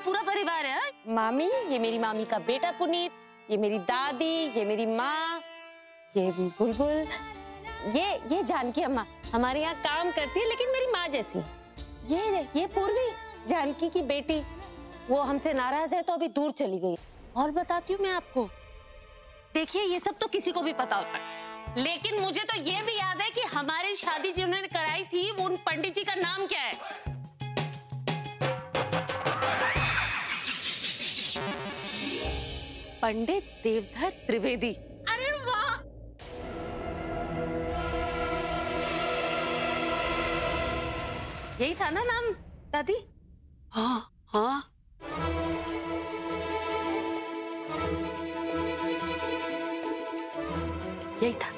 पूरा परिवार है। मामी, ये मेरी मामी का बेटा पुनीत, ये मेरी दादी, ये मेरी माँ, ये बुलबुल, ये जानकी अम्मा हमारे यहाँ काम करती है लेकिन मेरी माँ जैसी। ये पूर्वी, जानकी की बेटी, वो हमसे नाराज है तो अभी दूर चली गई। और बताती हूँ मैं आपको, देखिए ये सब तो किसी को भी पता होता है, लेकिन मुझे तो ये भी याद है कि हमारी शादी जिन्होंने कराई थी वो उन पंडित जी का नाम क्या है? पंडित देवधर त्रिवेदी। अरे वाह! यही था ना नाम दादी? हाँ हाँ। यही था।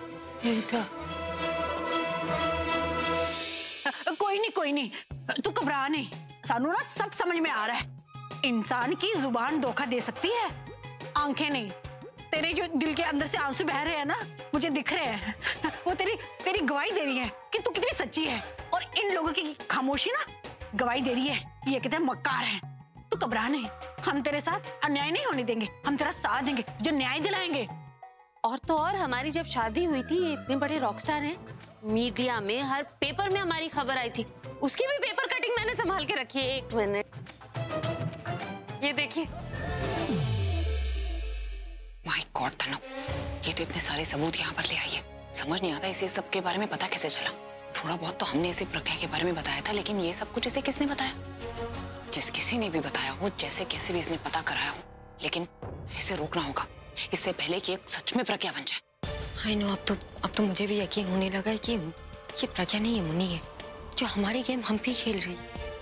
कोई नहीं, तू घबरा नहीं। सानू ना सब समझ में आ रहा है। इंसान की जुबान धोखा दे सकती है, आंखें नहीं। तेरे जो दिल के अंदर से आंसू बह रहे हैं ना, मुझे दिख रहे हैं। वो तेरी गवाही दे रही है कि तू कितनी सच्ची है। और इन लोगों की खामोशी ना गवाही दे रही है कि ये कितने मक्कार हैं। तू घबरा नहीं, हम तेरे साथ अन्याय नहीं होने देंगे। हम तेरा साथ देंगे, जो न्याय दिलाएंगे। और तो और, हमारी जब शादी हुई थी, ये इतने बड़े रॉकस्टार हैं, मीडिया में हर पेपर में हमारी खबर आई थी। उसकी भी पेपर कटिंग मैंने संभाल के रखी है। एक मिनट, ये देखिए। माय गॉड तनु, ये तो इतने सारे सबूत यहाँ पर ले आई है। समझ नहीं आता इसे सब के बारे में पता कैसे चला। थोड़ा बहुत तो हमने इसे प्रज्ञा के बारे में बताया था, लेकिन ये सब कुछ इसे किसने बताया? जिस किसी ने भी बताया हो, जैसे कैसे भी इसने पता कराया हो, लेकिन इसे रोकना होगा इससे पहले कि एक सच में प्रज्ञा बन जाए। आई नो, अब तो मुझे भी यकीन होने लगा है कि ये प्रज्ञा नहीं, ये मुन्नी है जो हमारी गेम हम भी खेल रही।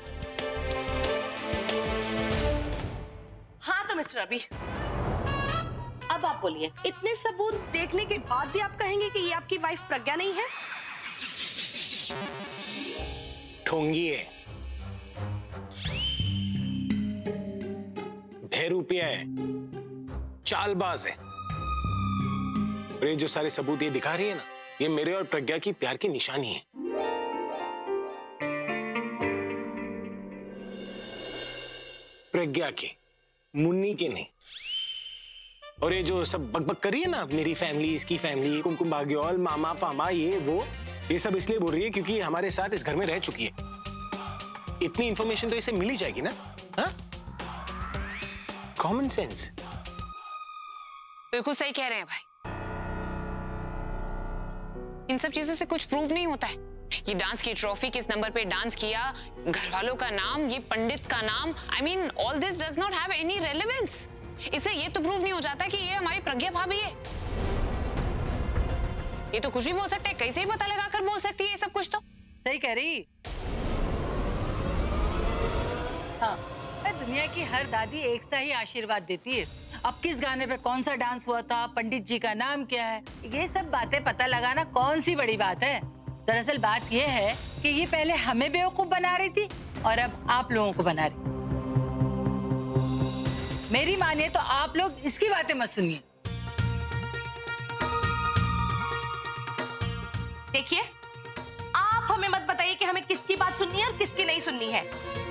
हाँ तो मिस्टर अभी, अब आप बोलिए, इतने सबूत देखने के बाद भी आप कहेंगे कि ये आपकी वाइफ प्रज्ञा नहीं है? ठोंगी है, बहरूपिया है, चालबाज है। और ये जो सारे सबूत ये दिखा रही है ना, ये मेरे और प्रज्ञा की प्यार की निशानी है। प्रज्ञा की, मुन्नी के नहीं। और ये जो सब बकबक कर रही है ना, मेरी फैमिली, इसकी फैमिली, कुमकुम भाग्योल, मामा पामा, ये सब इसलिए बोल रही है क्योंकि हमारे साथ इस घर में रह चुकी है। इतनी इंफॉर्मेशन तो इसे मिल ही जाएगी ना। हाँ, कॉमन सेंस। बिल्कुल सही कह रहे हैं भाई। इन सब चीजों से कुछ प्रूव नहीं होता है। ये डांस की ट्रॉफी, किस नंबर पे डांस किया, घर वालों का नाम, ये पंडित का नाम, I mean all this does not have any relevance. इससे ये तो प्रूव नहीं हो जाता कि ये हमारी प्रज्ञा भाभी है। ये तो कुछ भी बोल सकते हैं, कैसे भी पता लगाकर बोल सकती है ये सब कुछ। तो सही कह रही। हाँ, दुनिया की हर दादी एक सा ही आशीर्वाद देती है। अब किस गाने पे कौन सा डांस हुआ था, पंडित जी का नाम क्या है, ये सब बातें पता लगाना कौन सी बड़ी बात है। दरअसल बात ये है कि ये पहले हमें बेवकूफ बना रही थी और अब आप लोगों को बना रही। मेरी मानिए तो आप लोग इसकी बातें मत सुनिए। देखिए, आप हमें मत बताइए कि हमें किसकी बात सुननी है और किसकी नहीं सुननी है।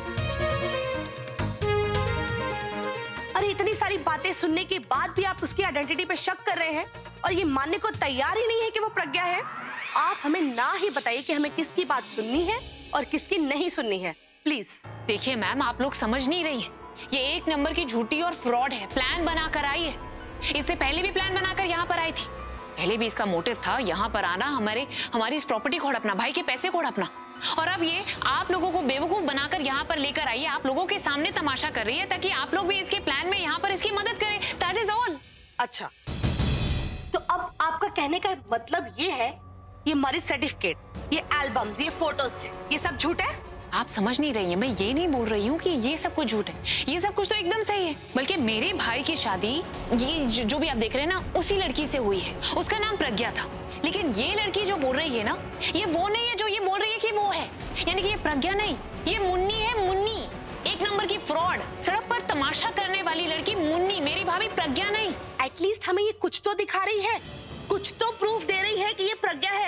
अरे इतनी सारी बातें सुनने के बाद भी आप उसकी आइडेंटिटी पे शक कर रहे हैं और ये मानने को तैयार ही नहीं है कि वो प्रज्ञा है। आप हमें ना ही बताइए कि हमें किसकी बात सुननी है और किसकी नहीं सुननी है, प्लीज। देखिए मैम, आप लोग समझ नहीं रही है। ये एक नंबर की झूठी और फ्रॉड है। प्लान बनाकर आई है। इससे पहले भी प्लान बनाकर यहाँ पर आई थी। पहले भी इसका मोटिव था यहाँ पर आना, हमारी इस प्रॉपर्टी को हड़पना, भाई के पैसे को हड़पना। और अब ये आप लोगों को बेवकूफ बनाकर यहाँ पर लेकर आई है, आप लोगों के सामने तमाशा कर रही है ताकि आप लोग भी इसके प्लान में यहाँ पर इसकी मदद करें। That is all. अच्छा, तो अब आपका कहने का मतलब ये है, ये हमारी सर्टिफिकेट, ये एल्बम्स, ये फोटोज, ये सब झूठ है? आप समझ नहीं रही है। मैं ये नहीं बोल रही हूँ कि ये सब कुछ झूठ है, ये सब कुछ तो एकदम सही है। बल्कि मेरे भाई की शादी ये जो भी आप देख रहे हैं ना, उसी लड़की से हुई है। उसका नाम प्रज्ञा था। लेकिन ये लड़की जो बोल रही है ना, ये वो नहीं है जो ये बोल रही है कि वो है। यानी कि ये प्रज्ञा नहीं, ये मुन्नी है। मुन्नी, एक नंबर की फ्रॉड, सड़क पर तमाशा करने वाली लड़की मुन्नी, मेरी भाभी प्रज्ञा नहीं। एटलीस्ट हमें ये कुछ तो दिखा रही है, कुछ तो प्रूफ दे रही है कि ये प्रज्ञा है।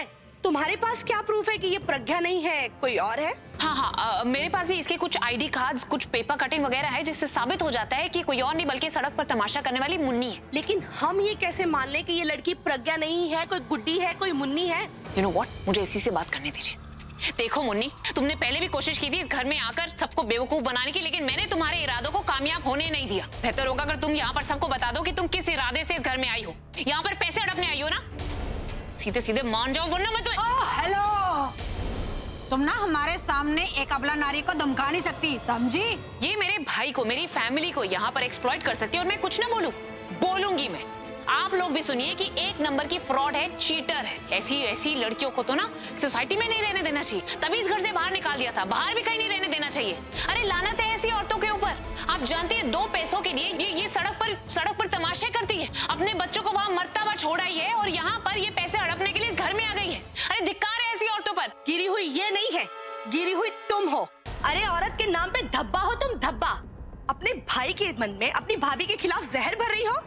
तुम्हारे पास क्या प्रूफ है कि ये प्रज्ञा नहीं है, कोई और है? हाँ, मेरे पास भी इसके कुछ आईडी कार्ड्स, कुछ पेपर कटिंग वगैरह है, जिससे साबित हो जाता है कि कोई और नहीं बल्कि सड़क पर तमाशा करने वाली मुन्नी है। लेकिन हम ये कैसे मान लें कि ये लड़की प्रज्ञा नहीं है, कोई गुड्डी है, कोई मुन्नी है? You know what? मुझे इसी से बात करने दीजिए। देखो मुन्नी, तुमने पहले भी कोशिश की थी इस घर में आकर सबको बेवकूफ बनाने की, लेकिन मैंने तुम्हारे इरादों को कामयाब होने नहीं दिया। बेहतर होगा अगर तुम यहाँ पर सबको बता दो कि तुम किस इरादे से इस घर में आई हो। यहाँ पर पैसे हड़पने आई हो ना? सीधे सीधे मान जाओ वरना मैं तुम्हें। हेलो, तुम ना हमारे सामने एक अबला नारी को धमका नहीं सकती, समझी? ये मेरे भाई को, मेरी फैमिली को यहाँ पर एक्सप्लॉइट कर सकती है और मैं कुछ ना बोलूंगी मैं। आप लोग भी सुनिए कि एक नंबर की फ्रॉड है, चीटर है। ऐसी लड़कियों को तो ना सोसाइटी में नहीं रहने देना चाहिए, तभी इस घर से बाहर निकाल दिया था। बाहर भी कहीं नहीं रहने देना चाहिए। अरे लानत है ऐसी औरतों के ऊपर। आप जानती है 2 पैसों के लिए ये सड़क पर तमाशे करती है। अपने बच्चों को वहाँ मरता हुआ छोड़ आई है और यहाँ पर ये पैसे हड़पने के लिए इस घर में आ गई है। अरे धिक्कार है ऐसी औरतों पर। गिरी हुई ये नहीं है, गिरी हुई तुम हो। अरे औरत के नाम पे धब्बा हो तुम, धब्बा। अपने भाई के मन में अपनी भाभी के खिलाफ जहर भर रही हो।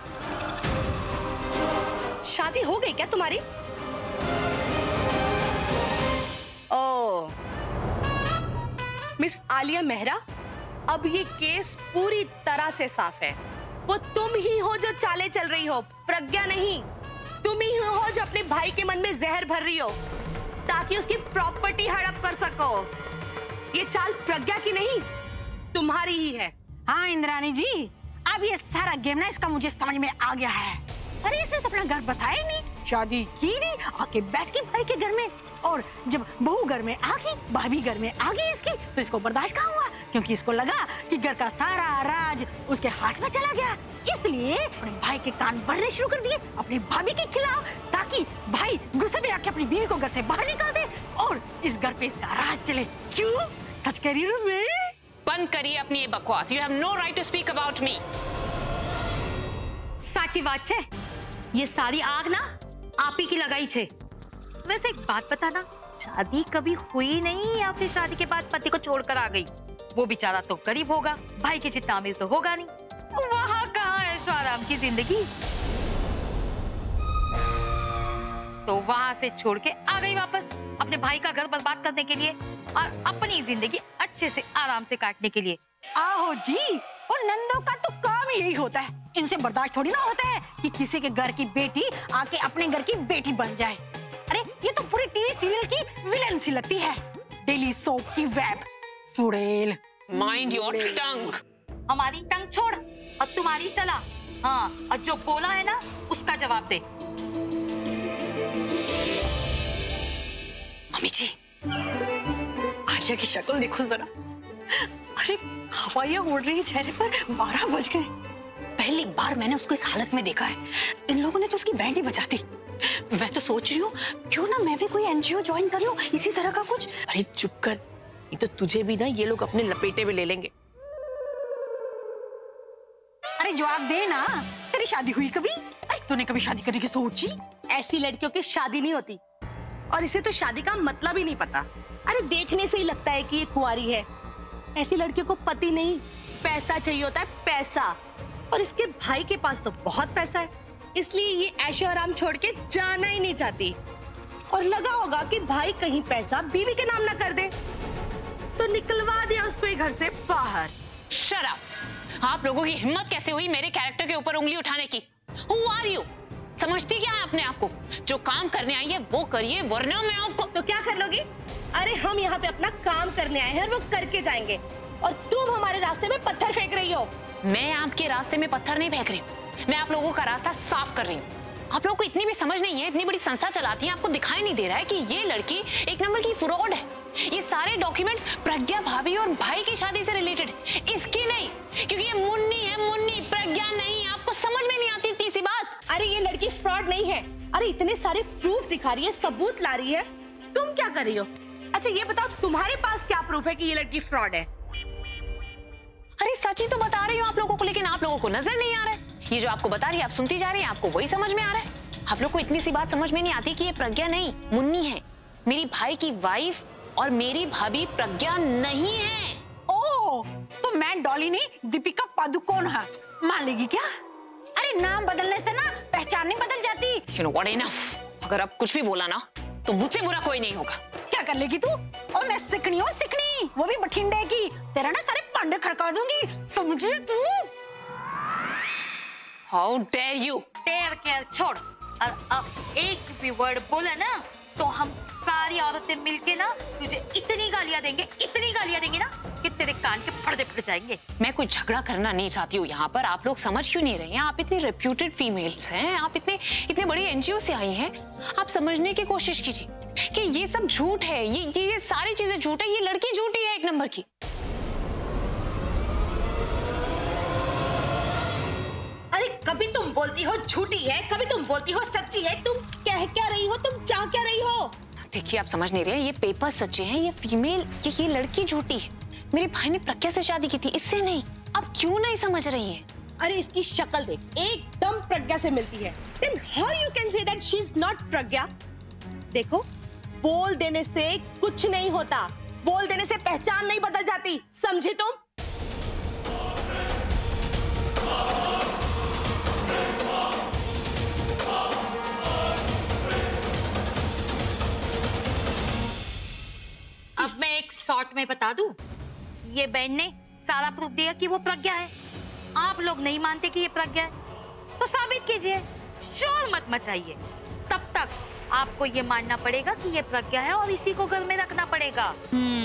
शादी हो गई क्या तुम्हारी? ओह, मिस आलिया मेहरा, अब ये केस पूरी तरह से साफ है। वो तुम ही हो जो चाले चल रही हो, प्रज्ञा नहीं। तुम ही हो जो अपने भाई के मन में जहर भर रही हो ताकि उसकी प्रॉपर्टी हड़प कर सको। ये चाल प्रज्ञा की नहीं, तुम्हारी ही है। हाँ इंद्राणी जी, अब ये सारा गेम ना इसका मुझे समझ में आ गया है। अरे इसने तो अपना घर बसाया ही नहीं, शादी की नहीं, आके बैठ के भाई के घर में। और जब बहू घर में आ गई, भाभी घर में आ गई इसकी, तो इसको बर्दाश्त कहाँ हुआ, क्योंकि इसको लगा कि घर का सारा राज उसके हाथ में चला गया। इसलिए अपने भाई के कान भरने शुरू कर दिए अपनी भाभी के खिलाफ, ताकि भाई गुस्से में आके अपनी बीवी को घर से बाहर निकाल दे और इस घर पे इसका राज चले। क्यों? सच कह रही हूँ मैं। बंद करिए अपनी ये बकवास। You have no right to speak about me. साची बात है, ये सारी आग ना आप ही की लगाई छे। वैसे एक बात बता ना, शादी कभी हुई नहीं या फिर शादी के बाद पति को छोड़कर आ गई? वो बेचारा तो गरीब होगा, भाई के जितना अमीर तो होगा नहीं। वहाँ कहाँ है आराम की जिंदगी? तो वहाँ से छोड़ के आ गई वापस अपने भाई का घर बर्बाद करने के लिए और अपनी जिंदगी अच्छे से आराम से काटने के लिए। आहो जी, और नंदों का तो काम ही यही होता है। इनसे बर्दाश्त थोड़ी ना होता है कि किसी के घर की बेटी आके अपने घर की बेटी बन जाए। अरे ये तो पूरी टीवी सीरियल की विलेन सी लगती है, डेली सोप की वेब। चुड़ैल। Mind your tongue. हमारी टंग छोड़ और तुम्हारी चला। हाँ, और जो बोला है ना उसका जवाब दे। मम्मी जी, आलिया की शक्ल देखो जरा। अरे हवाइयां उड़ रही है चेहरे पर। 12 बज गए। पहली बार मैंने उसको इस हालत में देखा है। इन लोगों ने तो उसकी बैंड ही बजा दी। मैं तो सोच रही हूँ क्यों ना मैं भी कोई एनजीओ ज्वाइन कर लूं इसी तरह का कुछ। अरे चुप कर, नहीं तो तुझे भी ना ये लोग अपने लपेटे में ले लेंगे। अरे जवाब दे ना, तेरी शादी हुई कभी? अरे तूने कभी शादी करने की सोची? ऐसी लड़कियों की शादी नहीं होती और इसे तो शादी का मतलब ही नहीं पता। अरे देखने से ही लगता है कि ये कुंवारी है। ऐसी लड़कियों को पति नहीं, पैसा चाहिए होता है, पैसा। और इसके भाई के पास तो बहुत पैसा है, इसलिए ये ऐशो आराम छोड़ के जाना ही नहीं चाहती। और लगा होगा कि भाई कहीं पैसा बीवी के नाम ना कर दे, तो निकलवा दिया उसको घर से बाहर। Shut up. आप लोगों की हिम्मत कैसे हुई मेरे कैरेक्टर के ऊपर उंगली उठाने की? Who are you? समझती क्या है अपने आप को? जो काम करने आई है वो करिए, वरना मैं आपको। तो क्या कर लोगी? अरे हम यहाँ पे अपना काम करने आए हैं और वो करके जाएंगे, और तुम हमारे रास्ते में पत्थर फेंक रही हो। मैं आपके रास्ते में पत्थर नहीं फेंक रही हूँ, मैं आप लोगों का रास्ता साफ कर रही हूँ। आप लोगों को इतनी भी समझ नहीं है, इतनी बड़ी संस्था चलाती है, आपको दिखाई नहीं दे रहा है कि ये लड़की एक नंबर की फ्रॉड है। ये सारे डॉक्यूमेंट्स प्रज्ञा भाभी और भाई की शादी से रिलेटेड है, इसकी नहीं, क्योंकि ये मुन्नी है, मुन्नी, प्रज्ञा नहीं। आपको समझ में नहीं आती इतनी सी बात। अरे ये लड़की फ्रॉड नहीं है। अरे इतने सारे प्रूफ दिखा रही है, सबूत ला रही है, तुम क्या कर रही हो? अच्छा ये बताओ, तुम्हारे पास क्या प्रूफ है कि ये लड़की फ्रॉड है? अरे सच ही तो बता रही हूँ आप लोगों को, लेकिन आप लोगों को नजर नहीं आ रहा है। ये जो आपको बता रही है आप सुनती जा रही हैं, आपको वही समझ में आ रहा है। आप लोग को इतनी सी बात समझ में नहीं आती कि ये प्रज्ञा नहीं, मुन्नी है, मेरी भाई की वाइफ, और मेरी भाभी प्रज्ञा नहीं है। ओह, तो मैं डॉली नहीं दीपिका पादुकोण है, मान लेगी क्या? अरे नाम बदलने से ना पहचान नहीं बदल जाती। You know what, enough। अगर आप कुछ भी बोला ना तो मुझसे बुरा कोई नहीं होगा। क्या कर लेगी तू? और मैं सिकनी हूँ, सिकनी, वो भी बठिंडे की। तेरा ना सारे पांडे खड़का दूंगी, समझे तू? How dare you. टेर केयर छोड़, और अब एक भी वर्ड बोला ना तो हम सारी औरतें मिलके ना तुझे इतनी गालियां देंगे ना कि तेरे कान के पर्दे फट जाएंगे। मैं कोई झगड़ा करना नहीं चाहती हूँ यहाँ पर। आप लोग समझ क्यों नहीं रहे हैं? आप इतनी रेप्यूटेड फीमेल्स हैं, आप इतने बड़ी एनजीओ से आई हैं। आप समझने की कोशिश कीजिए कि ये सब झूठ है, ये सारी चीजें झूठ है, ये लड़की झूठी है एक नंबर की। अरे कभी तुम बोलती हो झूठी है, कभी तुम बोलती हो सच्ची है। तुम कह क्या रही हो? तुम चाह क्या रही हो? देखिए, आप समझ नहीं रहे, ये पेपर सच्चे हैं, ये फीमेल, ये लड़की झूठी है। मेरे भाई ने प्रज्ञा से शादी की थी, इससे नहीं। आप क्यों नहीं समझ रही हैं? अरे इसकी शक्ल देख, एकदम प्रज्ञा से मिलती है। Then how you can say that she is not प्रज्ञा? देखो, बोल देने से कुछ नहीं होता, बोल देने से पहचान नहीं बदल जाती, समझी तुम? अब मैं एक शॉर्ट में बता दूं, ये बहन ने सारा प्रूफ दिया कि वो प्रज्ञा है। आप लोग नहीं मानते कि ये प्रज्ञा है, तो साबित कीजिए, शोर मत मचाइए। तब तक आपको ये मानना पड़ेगा कि ये प्रज्ञा है और इसी को घर में रखना पड़ेगा।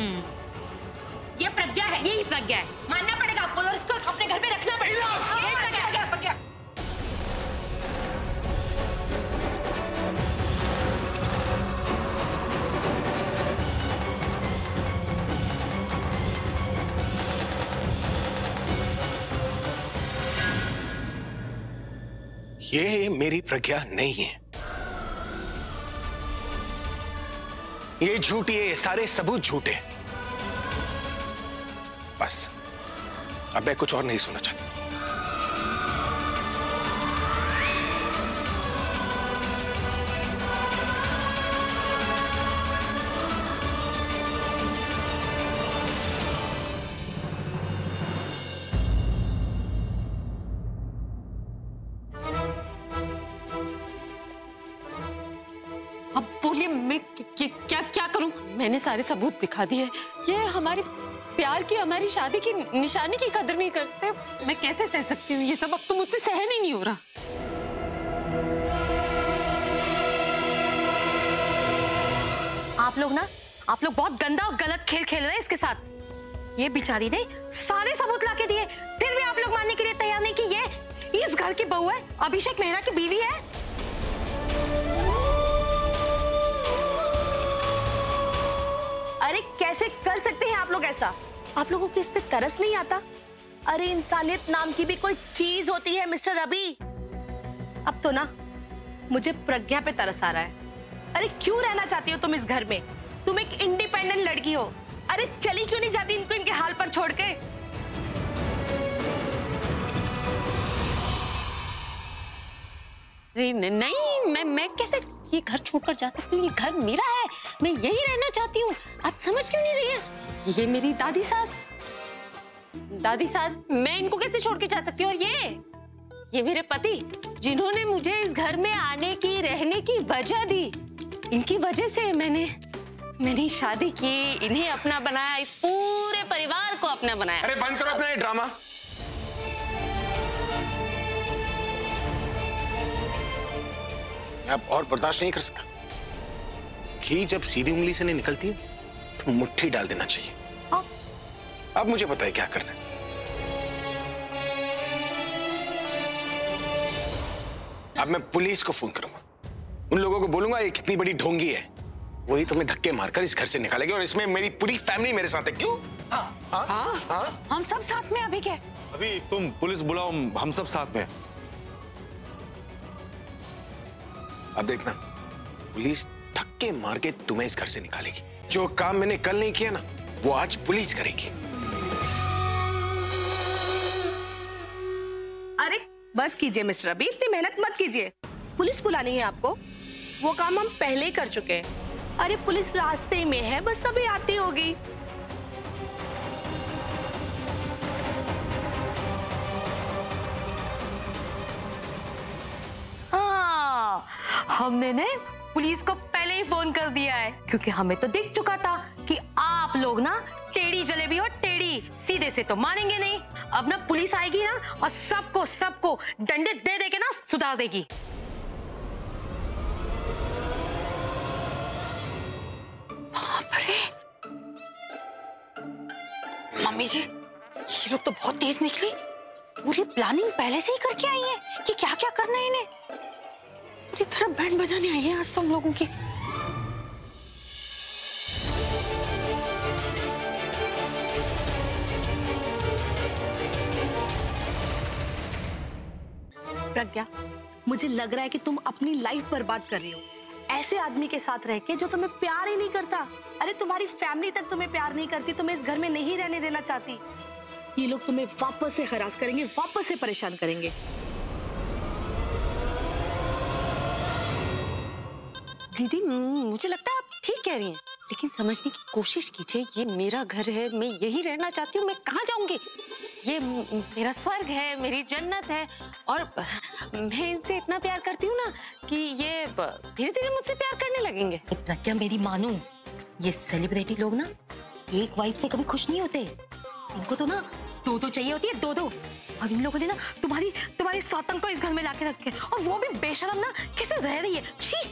ये प्रज्ञा है, यही प्रज्ञा है। मानना पड़ेगा आपको और इसको अपने घर पे रखना पड़ेगा। ये प्रज्ञा। ये मेरी प्रज्ञा नहीं है, ये झूठी है, ये सारे सबूत झूठे हैं। बस अब मैं कुछ और नहीं सुनना चाहता। अब बोलिए, मैं क्या करूं? मैंने सारे सबूत दिखा दिए। ये हमारे प्यार की, हमारी शादी की निशानी की कदर नहीं करते। मैं कैसे सह सकती हूँ ये सब? अब तो मुझसे सहन ही नहीं हो रहा। आप लोग बहुत गंदा और गलत खेल खेल रहे हैं इसके साथ। ये बेचारी ने सारे सबूत लाके दिए, फिर भी आप लोग मानने के लिए तैयार नहीं कि ये इस घर की बहू है, अभिषेक मेहरा की बीवी है। अरे कैसे कर सकते हैं आप लोग ऐसा? आप लोगों को इस पे तरस नहीं आता? अरे इंसानियत नाम की भी कोई चीज होती है मिस्टर रवि। अब तो ना मुझे प्रज्ञा पे तरस आ रहा है। अरे क्यों रहना चाहती हो तुम इस घर में? तुम एक इंडिपेंडेंट लड़की हो। अरे चली क्यों नहीं जाती इनको इनके हाल पर छोड़ के? नहीं, मैं कैसे ये घर छोड़कर जा सकती हूँ? ये घर मेरा है, मैं यही रहना चाहती हूँ। आप समझ क्यों नहीं रही हैं? ये मेरी दादी सास, मैं इनको कैसे छोड़ के जा सकती हूँ? और ये मेरे पति, जिन्होंने मुझे इस घर में आने की, रहने की वजह दी, इनकी वजह से मैंने शादी की, इन्हें अपना बनाया, इस पूरे परिवार को अपना बनाया। अरे बंद करो अपना ये ड्रामा। अब और बर्दाश्त नहीं कर सकता। घी जब सीधी उंगली से नहीं निकलती तो मुट्ठी डाल देना चाहिए। अब मुझे पता है क्या करना है। अब मैं पुलिस को फोन करूंगा, उन लोगों को बोलूंगा ये कितनी बड़ी ढोंगी है, वही तुम्हें धक्के मारकर इस घर से निकालेगी, और इसमें मेरी पूरी फैमिली मेरे साथ है। क्यों? हाँ? हम सब साथ में। अभी क्या? अभी तुम पुलिस बुलाओ, हम सब साथ में। अब देखना, पुलिस धक्के मार के तुम्हें इस घर से निकालेगी। जो काम मैंने कल नहीं किया ना, वो आज पुलिस करेगी। अरे बस कीजिए मिस्टर अभी, इतनी मेहनत मत कीजिए। पुलिस बुलानी है आपको? वो काम हम पहले ही कर चुके हैं। अरे पुलिस रास्ते में है, बस अभी आती होगी। हमने ने पुलिस को पहले ही फोन कर दिया है, क्योंकि हमें तो दिख चुका था कि आप लोग ना टेढ़ी जलेबी और टेढ़ी सीधे से तो मानेंगे नहीं। अब ना पुलिस आएगी ना और सबको डंडे दे दे के ना सुधार देगी। बाप रे, मम्मी जी ये लोग तो बहुत तेज निकली। पूरी प्लानिंग पहले से ही करके आई है कि क्या क्या करना है इन्हें। पूरी तरह बैंड बजाने आई है आज तो हम लोगों की। प्रज्ञा, मुझे लग रहा है कि तुम अपनी लाइफ बर्बाद कर रही हो ऐसे आदमी के साथ रह के जो तुम्हें प्यार ही नहीं करता। अरे तुम्हारी फैमिली तक तुम्हें प्यार नहीं करती, तुम्हें इस घर में नहीं रहने देना चाहती। ये लोग तुम्हें वापस से हरास करेंगे, वापस से परेशान करेंगे। दीदी मुझे लगता है आप ठीक कह रही हैं, लेकिन समझने की कोशिश कीजिए। ये मेरा घर है, मैं यही रहना चाहती हूँ, मैं कहाँ जाऊंगी? ये मेरा स्वर्ग है, मेरी जन्नत है, और मैं इनसे इतना प्यार करती हूँ ना कि ये धीरे धीरे मुझसे प्यार करने लगेंगे। प्रज्ञा मेरी मानो, ये सेलिब्रिटी लोग ना एक वाइफ से कभी खुश नहीं होते। इनको तो ना दो चाहिए होती है, दो। और इन लोगों ने ना तुम्हारी सौतन को इस घर में लाके रखे, और वो भी बेशरम ना कैसे रह रही है। छी!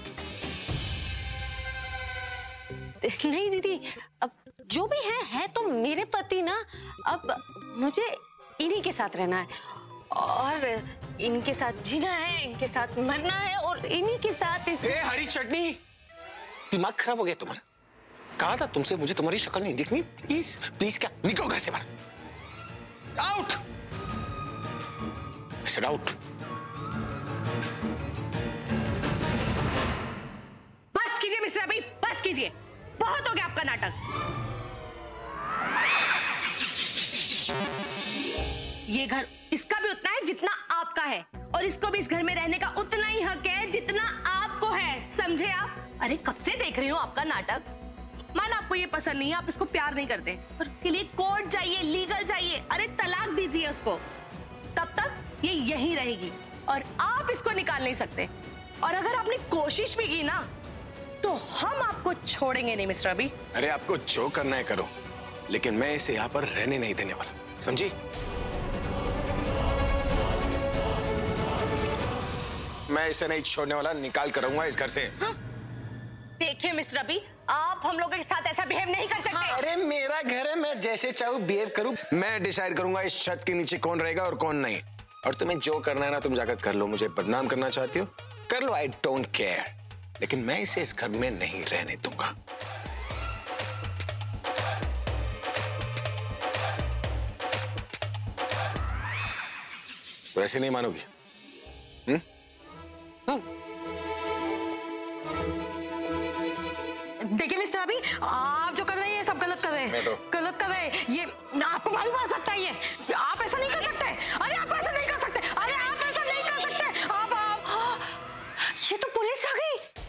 नहीं दीदी, अब जो भी है तो मेरे पति ना। अब मुझे इन्हीं के साथ रहना है, और इनके साथ जीना है, इनके साथ मरना है, और इन्हीं के साथ हरी चटनी, दिमाग खराब हो गया तुम्हारा? कहा था तुमसे मुझे तुम्हारी शक्ल नहीं दिखनी। प्लीज प्लीज, क्या निकलो घर से बाहर। Out, sit out. बस कीजिए मिस्टर अभी, बस कीजिए। बहुत हो गया आपका नाटक। ये घर इसका भी उतना है जितना आपका है, और इसको भी इस घर में रहने का उतना ही हक है जितना आपको है, समझे आप? अरे कब से देख रही हूँ आपका नाटक। माना आपको ये पसंद नहीं है, आप इसको प्यार नहीं करते, पर उसके लिए कोर्ट चाहिए, लीगल चाहिए। अरे तलाक दीजिए उसको, तब तक ये यहीं रहेगी और आप इसको निकाल नहीं सकते। और अगर आपने कोशिश भी की ना तो हम आपको छोड़ेंगे नहीं मिस्टर अभी। अरे आपको जो करना है करो, लेकिन मैं इसे यहाँ पर रहने नहीं देने वाला, समझी? मैं इसे नहीं छोड़ने वाला, निकाल कर रहूंगा इस घर से। हाँ? देखिए मिस्टर अभी, आप हम लोगों के साथ ऐसा बिहेव नहीं कर सकते। अरे मेरा घर है, मैं जैसे चाहूँ बिहेव करूँ। मैं डिसाइड करूंगा इस छत के नीचे कौन रहेगा और कौन नहीं। और तुम्हें जो करना है ना तुम जाकर कर लो। मुझे बदनाम करना चाहती हो कर लो, आई डोंट केयर, लेकिन मैं इसे इस घर में नहीं रहने दूंगा। तो ऐसे नहीं मानोगी? देखिए मिस्टर अभी, आप जो कर रहे हैं ये सब गलत कर रहे हैं, गलत कर रहे हैं। ये आपको मालूम पड़ सकता है, ये आप ऐसा नहीं कर सकते। अरे आप ऐसा नहीं कर सकते, अरे आप ऐसा नहीं कर सकते। आप ये तो पुलिस आ गई।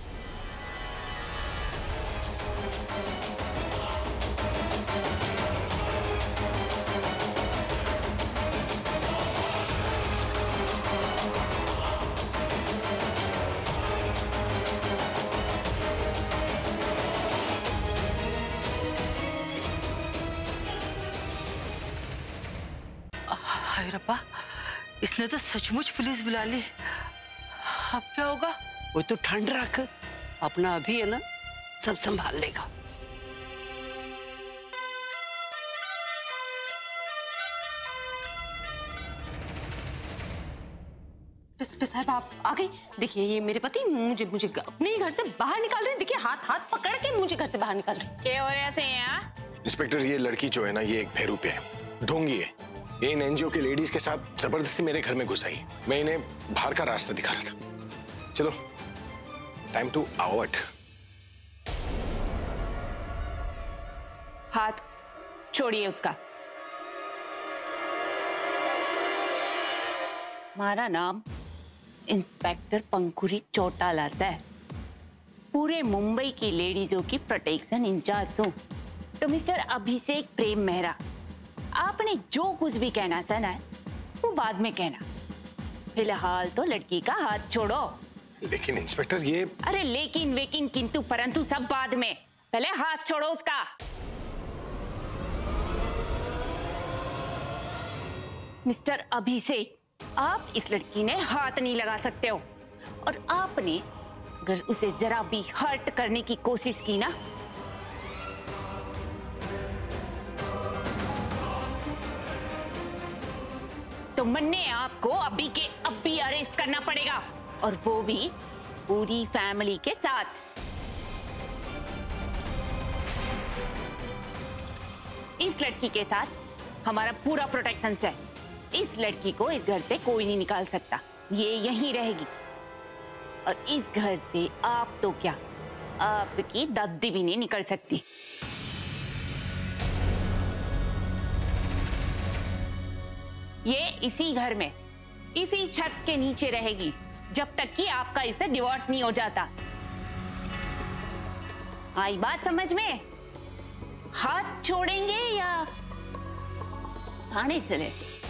हाय रब्बा, इसने तो सचमुच पुलिस बुला ली। अब क्या होगा? वो तो ठंड रख, अपना अभी है ना, सब संभाल लेगा। इंस्पेक्टर साहब आप आ गए। देखिए ये मेरे पति मुझे अपने ही घर से बाहर निकाल रहे हैं। देखिए हाथ पकड़ के मुझे घर से बाहर निकाल रहे हैं। क्या हो रहा है? इंस्पेक्टर, ये लड़की जो है ना, ये एक फेरू पे है, ढोंगी है। ये इन एनजीओ के लेडीज के साथ जबरदस्ती मेरे घर में घुस आई। मैं इन्हें बाहर का रास्ता दिखा रहा था। चलो, टाइम टू आउट। हाथ छोड़िए उसका। हमारा नाम इंस्पेक्टर पंखुरी चौटाला है। पूरे मुंबई की लेडीजों की प्रोटेक्शन इंचार्ज हूँ। तो मिस्टर अभिषेक प्रेम मेहरा, आपने जो कुछ भी कहना सना है वो बाद में कहना। फिलहाल तो लड़की का हाथ छोड़ो। लेकिन इंस्पेक्टर ये। अरे लेकिन वेकिन किंतु परंतु सब बाद में, पहले हाथ छोड़ो उसका। मिस्टर अभिषेक, आप इस लड़की ने हाथ नहीं लगा सकते हो, और आपने अगर उसे जरा भी हर्ट करने की कोशिश की ना, तो मन्ने आपको अभी के अभी अरेस्ट करना पड़ेगा, और वो भी पूरी फैमिली के साथ। इस लड़की के साथ हमारा पूरा प्रोटेक्शन है। इस लड़की को इस घर से कोई नहीं निकाल सकता, ये यहीं रहेगी। और इस घर से आप तो क्या, आपकी दादी भी नहीं निकल सकती। ये इसी घर में, इसी छत के नीचे रहेगी जब तक कि आपका इससे डिवोर्स नहीं हो जाता। आई बात समझ में? हाथ छोड़ेंगे या थाने चले?